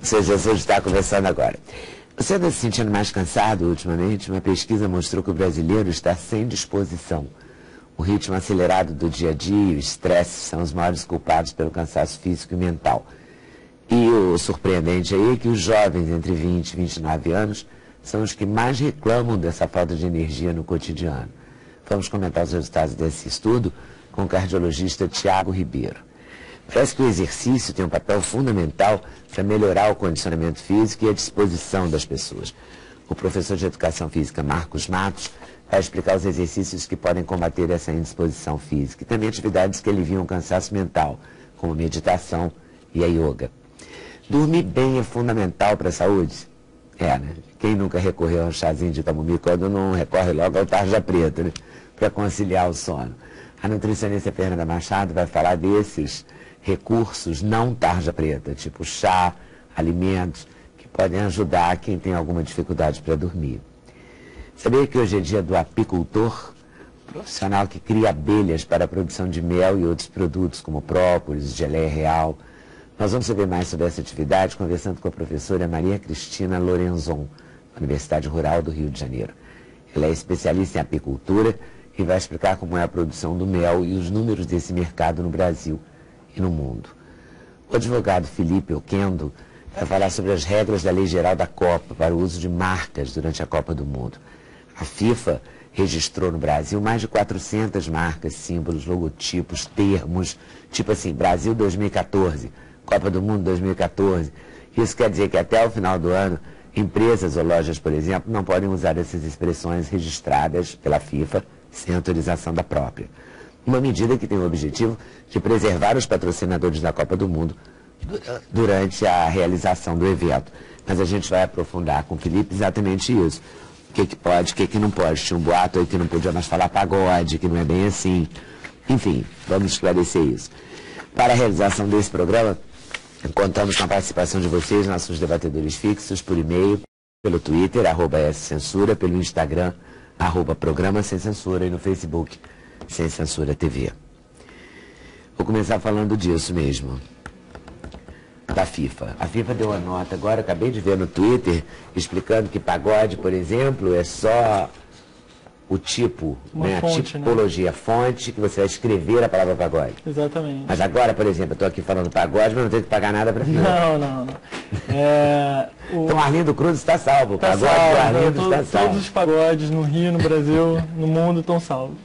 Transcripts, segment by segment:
Seu Jesus está conversando agora. Você anda se sentindo mais cansado ultimamente? Uma pesquisa mostrou que o brasileiro está sem disposição. O ritmo acelerado do dia a dia e o estresse são os maiores culpados pelo cansaço físico e mental. E o surpreendente aí é que os jovens entre 20 e 29 anos são os que mais reclamam dessa falta de energia no cotidiano. Vamos comentar os resultados desse estudo com o cardiologista Tiago Ribeiro. Parece que o exercício tem um papel fundamental para melhorar o condicionamento físico e a disposição das pessoas. O professor de Educação Física Marcos Matos vai explicar os exercícios que podem combater essa indisposição física e também atividades que aliviam o cansaço mental, como meditação e a yoga. Dormir bem é fundamental para a saúde? É, né? Quem nunca recorreu a um chazinho de camomila quando não recorre logo ao tarja preta, né? Para conciliar o sono? A nutricionista Fernanda Machado vai falar desses recursos não tarja preta, tipo chá, alimentos, que podem ajudar quem tem alguma dificuldade para dormir. Sabia que hoje é dia do apicultor, profissional que cria abelhas para a produção de mel e outros produtos, como própolis, geleia real. Nós vamos saber mais sobre essa atividade conversando com a professora Maria Cristina Lorenzon, da Universidade Rural do Rio de Janeiro. Ela é especialista em apicultura e vai explicar como é a produção do mel e os números desse mercado no Brasil e no mundo. O advogado Felipe Oquendo vai falar sobre as regras da Lei Geral da Copa para o uso de marcas durante a Copa do Mundo. A FIFA registrou no Brasil mais de 400 marcas, símbolos, logotipos, termos, tipo assim, Brasil 2014, Copa do Mundo 2014. Isso quer dizer que até o final do ano, empresas ou lojas, por exemplo, não podem usar essas expressões registradas pela FIFA sem autorização da própria. Uma medida que tem o objetivo de preservar os patrocinadores da Copa do Mundo durante a realização do evento. Mas a gente vai aprofundar com o Felipe exatamente isso. O que pode, o que não pode. Tinha um boato aí que não podia mais falar pagode, que não é bem assim. Enfim, vamos esclarecer isso. Para a realização desse programa, contamos com a participação de vocês, nossos debatedores fixos, por e-mail, pelo Twitter, @scensura, pelo Instagram, @programa Sem Censura e no Facebook, Sem Censura TV. Vou começar falando disso mesmo, da FIFA. A FIFA deu uma nota agora, acabei de ver no Twitter, explicando que pagode, por exemplo, é só o tipo, né, fonte, a tipologia, a fonte que você vai escrever a palavra pagode. Exatamente. Mas agora, por exemplo, eu estou aqui falando pagode, mas não tenho que pagar nada para FIFA. Não. Então Arlindo Cruz está salvo. Tá pagode salvo, do Arlindo está salvo. Todos os pagodes no Rio, no Brasil, no mundo estão salvos.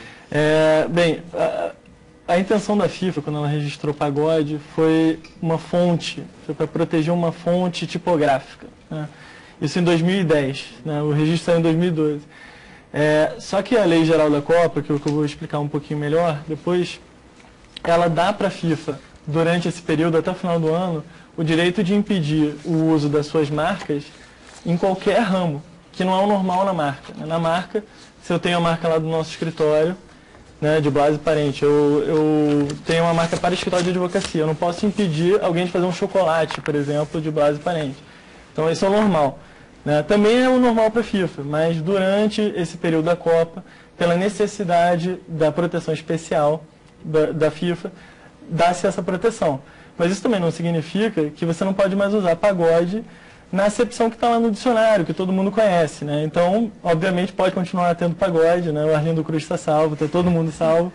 A intenção da FIFA, quando ela registrou pagode, foi uma fonte, foi para proteger uma fonte tipográfica, né? Isso em 2010, né? O registro saiu em 2012. Só que a Lei Geral da Copa, que eu vou explicar um pouquinho melhor depois, ela dá para a FIFA, durante esse período, até o final do ano, o direito de impedir o uso das suas marcas em qualquer ramo, que não é o normal na marca. Na marca, se eu tenho a marca lá do nosso escritório, né, de Blas e Parente, eu tenho uma marca para escritório de advocacia, eu não posso impedir alguém de fazer um chocolate, por exemplo, de Blas e Parente. Então, isso é o normal. Né? Também é o normal para a FIFA, mas durante esse período da Copa, pela necessidade da proteção especial da FIFA, dá-se essa proteção. Mas isso também não significa que você não pode mais usar pagode na acepção que está lá no dicionário, que todo mundo conhece, né? Então, obviamente, pode continuar tendo pagode, né? O Arlindo Cruz está salvo, está todo mundo salvo.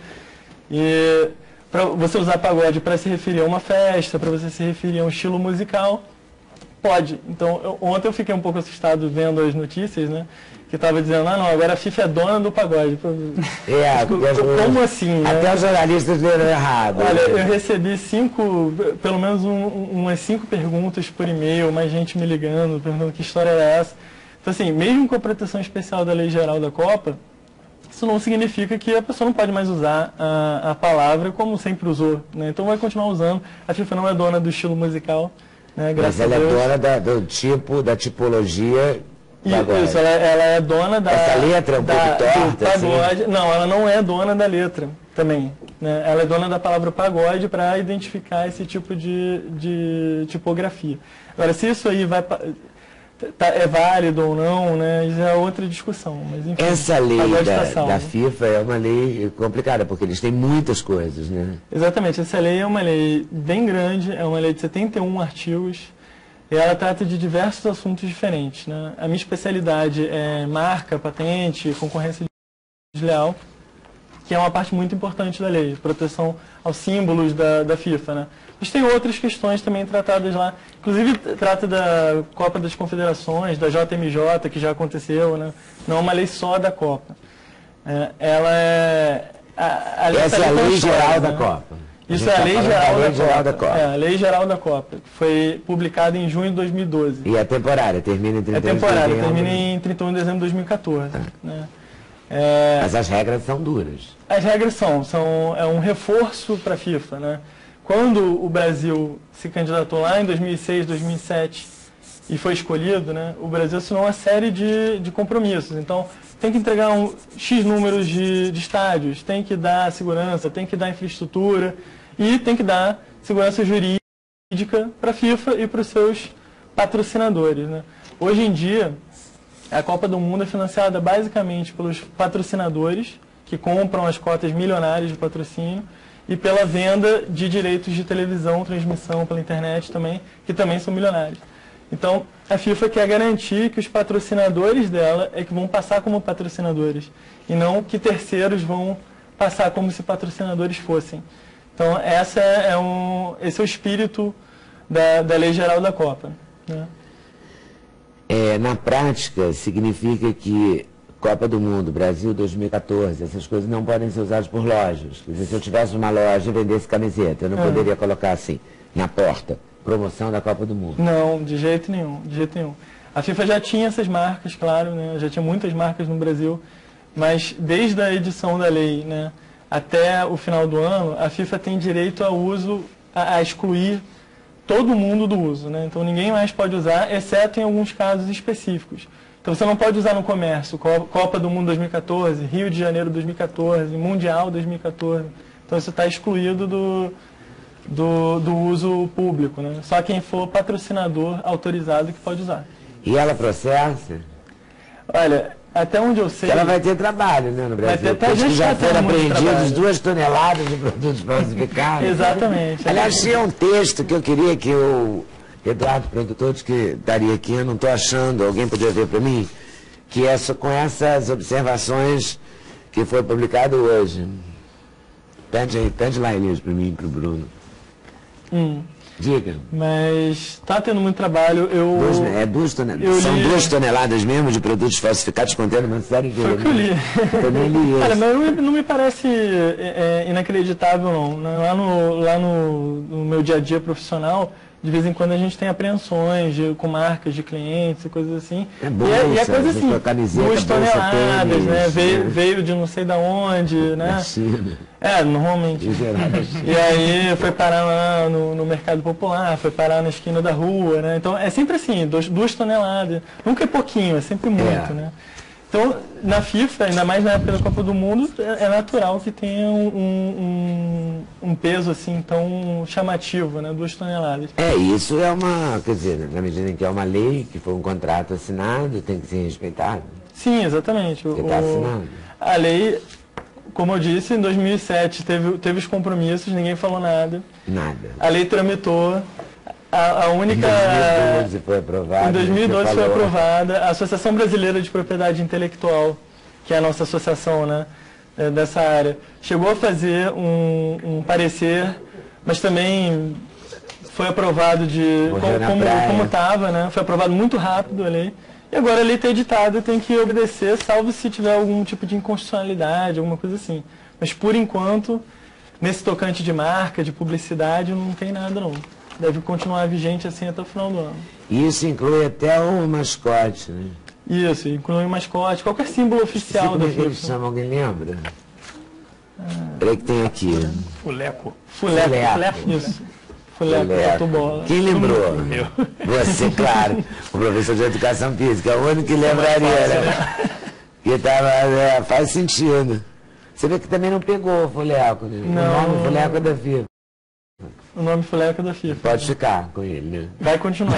E para você usar pagode para se referir a uma festa, para você se referir a um estilo musical, pode. Então, ontem eu fiquei um pouco assustado vendo as notícias, né? Que estava dizendo, não, agora a FIFA é dona do pagode. Como assim? Até né? os jornalistas leram errado. Olha, eu recebi pelo menos umas 5 perguntas por e-mail, mais gente me ligando, perguntando que história era essa. Então, assim, mesmo com a proteção especial da Lei Geral da Copa, isso não significa que a pessoa não pode mais usar a palavra como sempre usou, né? Então vai continuar usando. A FIFA não é dona do estilo musical, né? Graças a Deus. Mas ela é dona da tipologia. Isso, ela é dona da... Essa letra é um pouco torta, pagode. Assim? Não, ela não é dona da letra também. Né? Ela é dona da palavra pagode para identificar esse tipo de tipografia. Agora, se isso aí é válido ou não, né, já é outra discussão. Mas, enfim, essa lei da FIFA é uma lei complicada, porque eles têm muitas coisas, né? Exatamente. Essa lei é uma lei bem grande, é uma lei de 71 artigos. e ela trata de diversos assuntos diferentes, né? A minha especialidade é marca, patente, concorrência desleal, que é uma parte muito importante da lei, proteção aos símbolos da FIFA, né? Mas tem outras questões também tratadas lá, inclusive trata da Copa das Confederações, da JMJ, que já aconteceu, né? Não é uma lei só da Copa. Ela é... Essa é a lei geral da Copa. Isso é a lei geral da Copa. É, a lei geral da Copa, que foi publicada em junho de 2012. E é temporária, termina em 31 de dezembro. É temporária, termina em 31 de dezembro de 2014. Né? Mas as regras são duras. As regras é um reforço para a FIFA, né? Quando o Brasil se candidatou lá em 2006, 2007 e foi escolhido, né, o Brasil assinou uma série de compromissos. Então, tem que entregar X números de estádios, tem que dar segurança, tem que dar infraestrutura e tem que dar segurança jurídica para a FIFA e para os seus patrocinadores, né? Hoje em dia, a Copa do Mundo é financiada basicamente pelos patrocinadores, que compram as cotas milionárias de patrocínio, e pela venda de direitos de televisão, transmissão pela internet também, que também são milionários. Então, a FIFA quer garantir que os patrocinadores dela é que vão passar como patrocinadores, e não que terceiros vão passar como se patrocinadores fossem. Então, esse é o espírito da Lei Geral da Copa, né? Na prática, significa que Copa do Mundo, Brasil 2014, essas coisas não podem ser usadas por lojas. Quer dizer, se eu tivesse uma loja e vendesse camiseta, eu não poderia colocar assim, na porta, promoção da Copa do Mundo. Não, de jeito nenhum, de jeito nenhum. A FIFA já tinha essas marcas, claro, né? Já tinha muitas marcas no Brasil, mas desde a edição da lei, né, até o final do ano, a FIFA tem direito ao uso, a excluir todo mundo do uso, né? Então ninguém mais pode usar, exceto em alguns casos específicos. Então você não pode usar no comércio, Copa do Mundo 2014, Rio de Janeiro 2014, Mundial 2014. Então isso está excluído do uso público, né? Só quem for patrocinador autorizado que pode usar. E ela processa? Olha, até onde eu sei... Ela vai ter trabalho, né, no Brasil? Já foram apreendidos 2 toneladas de produtos falsificados. Exatamente. Aliás, tinha um texto que eu queria que o Eduardo, produtor, que estaria aqui, eu não estou achando, alguém podia ver para mim, que é com essas observações que foi publicado hoje. Pede lá, Elias, para mim e para o Bruno. Diga. Mas está tendo muito trabalho. São 2 toneladas mesmo de produtos falsificados contendo uma série de... Foi o que eu li. Também li isso. Olha, mas não me parece inacreditável, não. Lá no meu dia a dia profissional, de vez em quando a gente tem apreensões com marcas de clientes e coisas assim. É bom, e é coisa assim, 2 toneladas, né? Veio de não sei da onde, né? Da China. Normalmente. E aí foi parar lá no mercado popular, foi parar na esquina da rua, né? Então é sempre assim, 2 toneladas. Nunca é pouquinho, é sempre muito, né? Então, na FIFA, ainda mais na época da Copa do Mundo, é natural que tenha um peso assim tão chamativo, né? 2 toneladas. Isso é quer dizer, na medida em que é uma lei, que foi um contrato assinado, tem que ser respeitado. Sim, exatamente. Está assinado. A lei, como eu disse, em 2007 teve os compromissos, ninguém falou nada. Nada. A lei tramitou. A única... Em 2012 foi aprovada. Em 2012 foi aprovada. A Associação Brasileira de Propriedade Intelectual, que é a nossa associação, né, dessa área, chegou a fazer um parecer, mas também foi aprovado como estava, né? Foi aprovado muito rápido a lei. E agora a lei está editada e tem que obedecer, salvo se tiver algum tipo de inconstitucionalidade, alguma coisa assim. Mas, por enquanto, nesse tocante de marca, de publicidade, não tem nada, não. Deve continuar vigente assim até o final do ano. Isso inclui até o mascote, né? Isso, inclui o mascote, qualquer símbolo oficial da FIFA. Como é que eles chamam, alguém lembra? Peraí que tem aqui. Fuleco, isso. Fuleco. Bola. Quem lembrou? Você, claro. O professor de Educação Física, é o único que lembraria, né? Que tava, faz sentido. Você vê que também não pegou o Fuleco, né? Não. O nome Fuleco é da FIFA. O nome Fuleco é da FIFA. Pode ficar com ele, né? Vai continuar.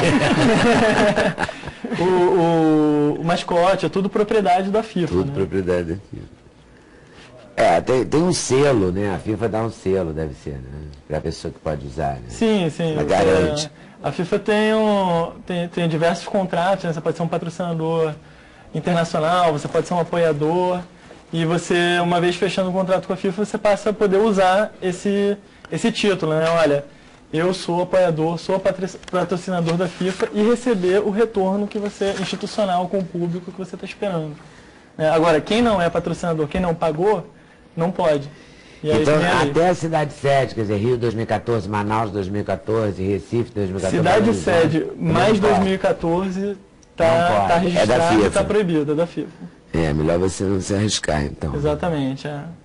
o mascote é tudo propriedade da FIFA. Tudo né? propriedade da FIFA. Tem um selo, né? A FIFA dá um selo, deve ser, né? Para a pessoa que pode usar, né? Sim, sim. Ela garante. A FIFA tem diversos contratos, né? Você pode ser um patrocinador internacional, você pode ser um apoiador, e você, uma vez fechando o contrato com a FIFA, você passa a poder usar esse título, né? Olha, eu sou apoiador, sou patrocinador da FIFA e receber o retorno institucional com o público que você está esperando. Agora, quem não é patrocinador, quem não pagou, não pode. E aí, então, até a cidade sede, quer dizer, Rio 2014, Manaus 2014, Recife 2014... Cidade sede mais 2014 está registrado e está proibido, é da FIFA. É, melhor você não se arriscar, então. Exatamente.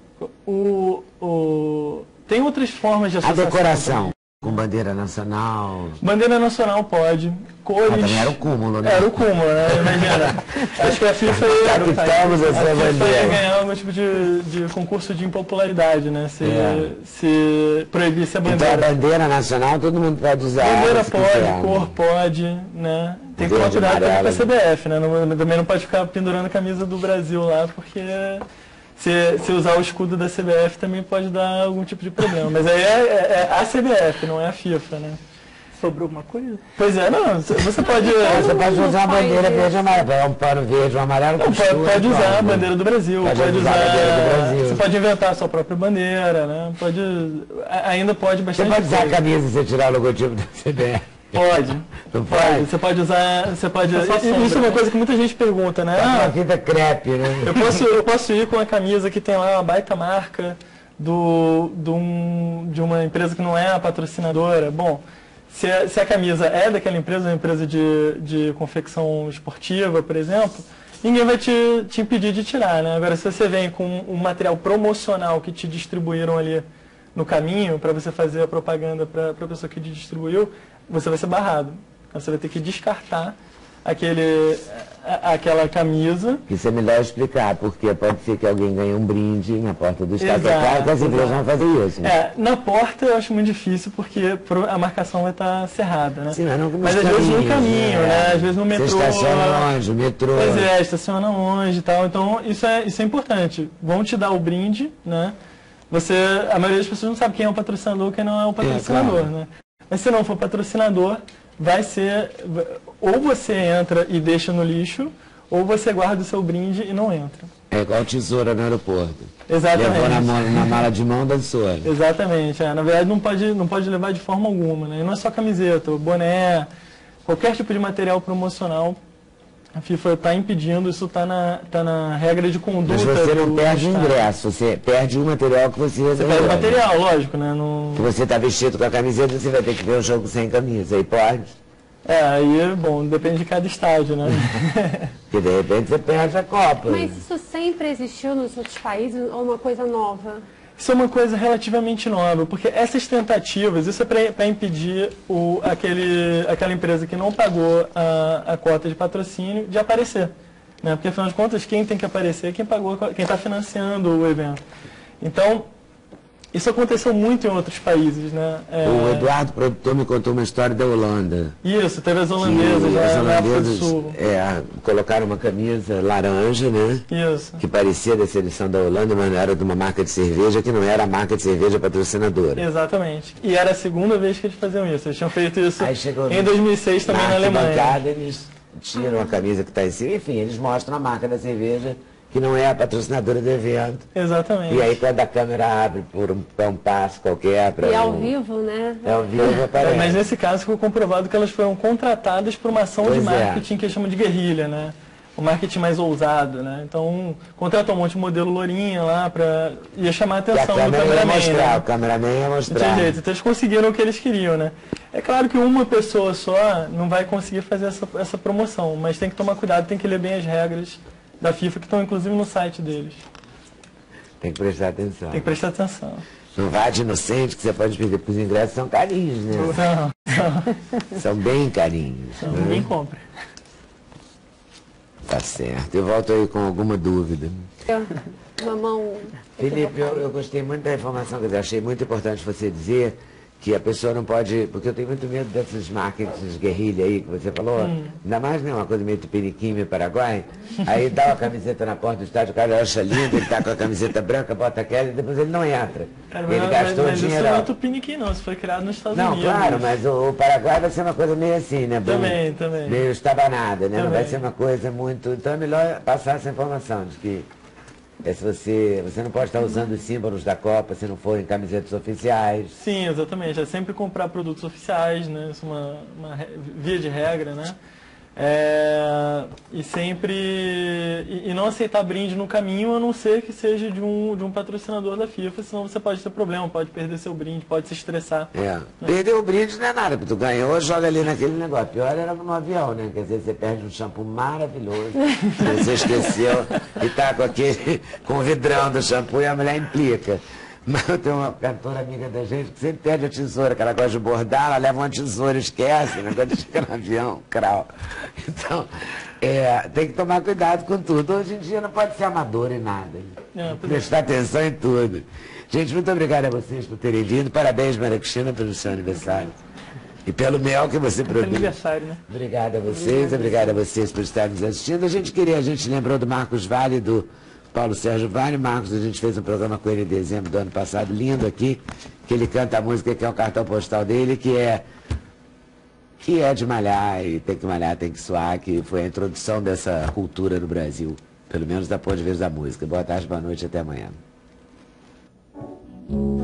Tem outras formas de associação. A decoração, com bandeira nacional... Bandeira nacional pode. Cores... Mas também era o cúmulo, né? Era o cúmulo, né? Imagina. Acho que a FIFA ia ganhar algum tipo de concurso de impopularidade, né? Se proibisse a bandeira. Então a bandeira nacional todo mundo pode usar. Bandeira pode, cor pode, né? Tem que tomar cuidado com a CBF, né? Também não pode ficar pendurando a camisa do Brasil lá, porque se usar o escudo da CBF também pode dar algum tipo de problema. Mas aí é a CBF, não é a FIFA, né? Sobrou alguma coisa? Pois é, não, você pode... Você pode usar a bandeira verde e amarelo, um pano verde ou amarelo. Pode usar a bandeira do Brasil, pode usar a bandeira do Brasil. Você pode inventar a sua própria bandeira, né? Ainda pode bastante. Você pode usar a camisa e você tirar o logotipo da CBF. Pode. Não pode? Você pode usar. Isso é uma coisa que muita gente pergunta, né? Uma fita crepe, né? Eu posso ir com a camisa que tem lá uma baita marca de uma empresa que não é a patrocinadora. Bom, se a camisa é daquela empresa, uma empresa de confecção esportiva, por exemplo, ninguém vai te impedir de tirar, né? Agora, se você vem com um material promocional que te distribuíram ali no caminho, para você fazer a propaganda para a pessoa que te distribuiu, você vai ser barrado. Então, você vai ter que descartar aquela camisa. Isso é melhor explicar, porque pode ser que alguém ganhe um brinde na porta do Estado. É claro que as empresas vão fazer isso. Né? Na porta eu acho muito difícil, porque a marcação vai estar cerrada, né? Sim, mas às vezes no caminho, né? Às vezes no metrô. Você estaciona longe, o metrô. Pois estaciona longe e tal. Então, isso é importante. Vão te dar o brinde, né? A maioria das pessoas não sabe quem é o patrocinador e quem não é o patrocinador, claro. né? Mas se não for patrocinador, vai ser... Ou você entra e deixa no lixo, ou você guarda o seu brinde e não entra. É igual tesoura no aeroporto. Exatamente. Levou na mala de mão, dançou. Exatamente. Na verdade, não pode levar de forma alguma, né? E não é só camiseta, boné, qualquer tipo de material promocional. A FIFA está impedindo, isso está na regra de conduta. Mas você não perde o ingresso, você perde o material que você reservou. Você perde o material, lógico, né? Se você está vestido com a camiseta, você vai ter que ver o jogo sem camisa, aí pode. Aí, bom, depende de cada estádio, né? Porque de repente você perde a Copa. Mas isso sempre existiu nos outros países ou uma coisa nova? Isso é uma coisa relativamente nova, porque essas tentativas, isso é para impedir aquela empresa que não pagou a cota de patrocínio de aparecer. Né? Porque, afinal de contas, quem tem que aparecer é quem está financiando o evento. Então, isso aconteceu muito em outros países, né? O Eduardo, produtor, me contou uma história da Holanda. Isso, teve as holandesas lá na África do Sul. Colocaram uma camisa laranja, né? Isso. Que parecia da seleção da Holanda, mas era de uma marca de cerveja que não era a marca de cerveja patrocinadora. Exatamente. E era a segunda vez que eles faziam isso. Eles tinham feito isso em 2006 também na Alemanha. Eles tiram a camisa que está em cima, enfim, eles mostram a marca da cerveja que não é a patrocinadora do evento. Exatamente. E aí quando a câmera abre por um passo qualquer... E ao vivo, né? É ao vivo, aparece. Mas nesse caso ficou comprovado que elas foram contratadas por uma ação de marketing que eles chamam de guerrilha, né? O marketing mais ousado, né? Então, contratou um monte de modelo lourinha lá ia chamar a atenção do cameraman, né? O cameraman ia mostrar. Não tinha jeito. Então eles conseguiram o que eles queriam, né? É claro que uma pessoa só não vai conseguir fazer essa promoção, mas tem que tomar cuidado, tem que ler bem as regras da FIFA, que estão inclusive no site deles. Tem que prestar atenção. Tem que prestar atenção. Não vá de inocente, que você pode pedir, porque os ingressos são carinhos, né? São bem carinhos. Então, ninguém compra. Tá certo. Eu volto aí com alguma dúvida. Uma mão... Felipe, eu gostei muito da informação, quer dizer, achei muito importante você dizer que a pessoa não pode, porque eu tenho muito medo desses marketings guerrilha aí que você falou, ainda mais, né, uma coisa meio tupiniquim, meio Paraguai, aí dá uma camiseta na porta do estádio, o cara acha lindo, ele tá com a camiseta branca, bota aquela e depois ele não entra. Cara, ele gastou mas dinheiro. Isso não é tupiniquim não, isso foi criado nos Estados Não, Unidos. claro, mas o Paraguai vai ser uma coisa meio assim, né? Também. Meio estabanada, né? Não vai Também. ser uma coisa muito... Então é melhor passar essa informação de que se você não pode estar usando os símbolos da Copa se não forem camisetas oficiais. Sim, exatamente. É sempre comprar produtos oficiais, né? Isso é via de regra, né? E sempre... E não aceitar brinde no caminho, a não ser que seja de um patrocinador da FIFA, senão você pode ter problema, pode perder seu brinde, pode se estressar. Perder o brinde não é nada, porque tu ganhou, joga ali naquele negócio. Pior era no avião, né? Quer dizer, você perde um shampoo maravilhoso, você esqueceu e tá com o vidrão do shampoo e a mulher implica. Mas eu tenho uma cantora amiga da gente que sempre perde a tesoura, que ela gosta de bordar, ela leva uma tesoura, esquece, né? Quando chega no avião, crau. Então, tem que tomar cuidado com tudo. Hoje em dia não pode ser amador em nada. Prestar atenção em tudo. Gente, muito obrigado a vocês por terem vindo. Parabéns, Maria Cristina, pelo seu aniversário. E pelo mel que você produz. Aniversário, né? Obrigado a vocês por estarem nos assistindo. A gente lembrou do Marcos Vale, do Paulo Sérgio Vale. Marcos, a gente fez um programa com ele em dezembro do ano passado, lindo aqui, que ele canta a música que é o cartão postal dele, que é de malhar, e tem que malhar, tem que suar, que foi a introdução dessa cultura no Brasil, pelo menos da ponto de vista da música. Boa tarde, boa noite, até amanhã.